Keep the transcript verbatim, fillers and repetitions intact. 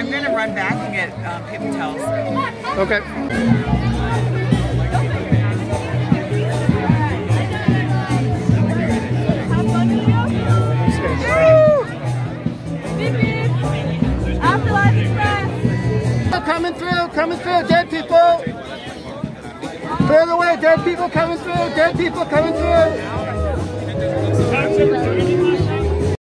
I'm going to run back and get um, paper towels. Okay. Coming through, coming through, dead people. Clear the way, dead people coming through, dead people coming through.